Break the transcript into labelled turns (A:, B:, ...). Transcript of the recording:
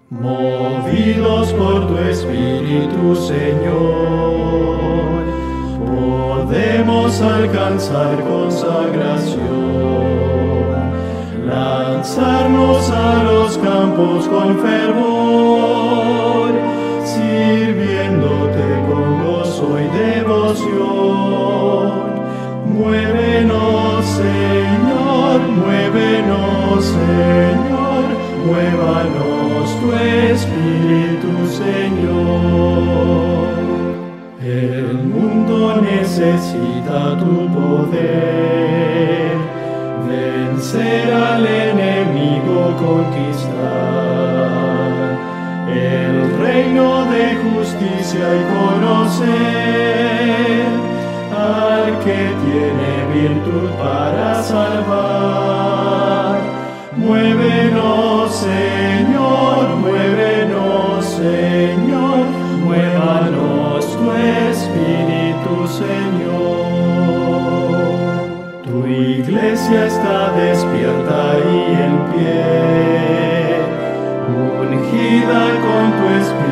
A: Movidos por tu Espíritu, Señor, podemos alcanzar consagración, lanzarnos a los campos con fervor, sirviéndote con gozo y devoción. Muévenos, Señor, muévenos, Señor, muévanos tu Espíritu, Señor. El mundo necesita tu poder, vencer al enemigo, conquistar el reino de justicia y conocer al que tiene virtud para salvar. Muévenos, Señor, muévenos, Señor, muévanos tu Espíritu, Señor. Tu iglesia está despierta y en pie, ungida con tu Espíritu.